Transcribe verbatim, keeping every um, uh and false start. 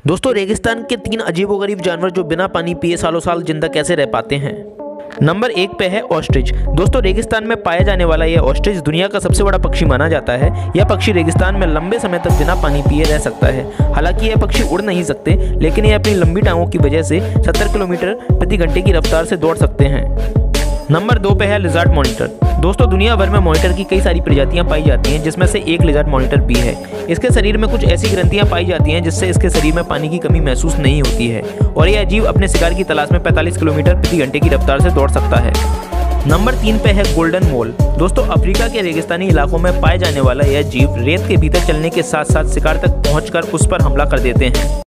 दोस्तों रेगिस्तान के तीन अजीबोगरीब जानवर जो बिना पानी पिए सालों साल जिंदा कैसे रह पाते हैं। नंबर एक पे है ऑस्ट्रिच। दोस्तों रेगिस्तान में पाया जाने वाला यह ऑस्ट्रिच दुनिया का सबसे बड़ा पक्षी माना जाता है। यह पक्षी रेगिस्तान में लंबे समय तक बिना पानी पिए रह सकता है। हालांकि यह पक्षी उड़ नहीं सकते, लेकिन यह अपनी लंबी टांगों की वजह से सत्तर किलोमीटर प्रति घंटे की रफ्तार से दौड़ सकते हैं। नंबर दो पे है लिजर्ड मॉनिटर। दोस्तों दुनिया भर में मॉनिटर की कई सारी प्रजातियां पाई जाती हैं, जिसमें से एक लिजर्ड मॉनिटर भी है। इसके शरीर में कुछ ऐसी ग्रंथियां पाई जाती हैं जिससे इसके शरीर में पानी की कमी महसूस नहीं होती है और यह अजीब अपने शिकार की तलाश में पैंतालीस किलोमीटर प्रति घंटे की रफ्तार से दौड़ सकता है। नंबर तीन पे है गोल्डन मोल। दोस्तों अफ्रीका के रेगिस्तानी इलाकों में पाए जाने वाला यह जीव रेत के भीतर चलने के साथ साथ शिकार तक पहुंचकर उस पर हमला कर देते हैं।